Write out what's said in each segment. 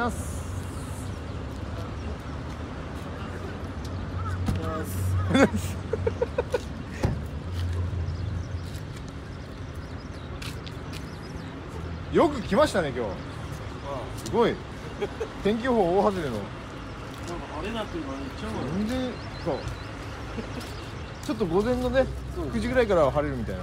ます。よく来ましたね今日。すごい。天気予報大外れの。なんか晴れなっていうのは全然そう。ちょっと午前のね9時ぐらいからは晴れるみたいな。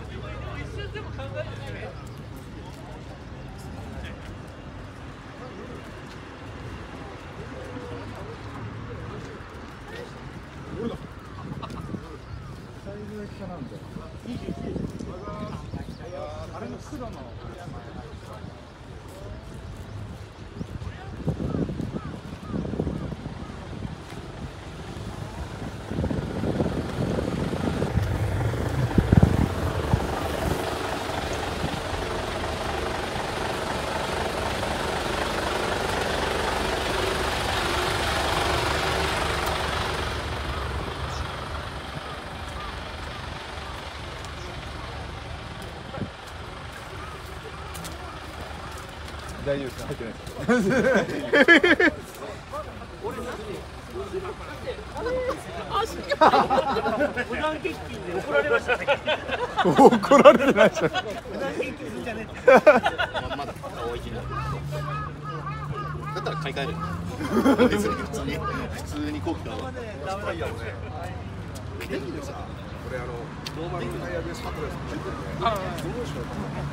あれの黒の。大丈夫ですか？入ってないです。 無断欠勤で怒られましたね。 怒られてないでしょ。 無断欠勤するんじゃねえ。 まだ青い日だったら買い替える。別に普通に後期だわ。タイヤをね。電気でさ、これノーマルタイヤでスタッドレスって言ってるね。どうしよう。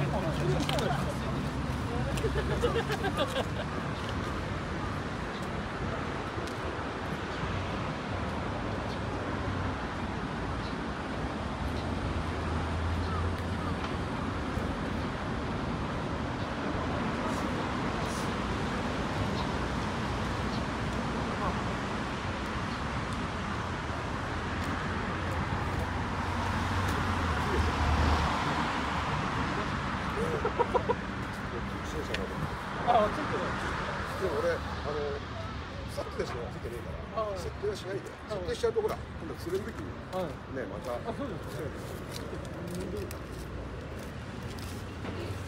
でも俺スタッドレスがついてねえから設定はしないで、設定しちゃうとほら今度釣れる時にねまた。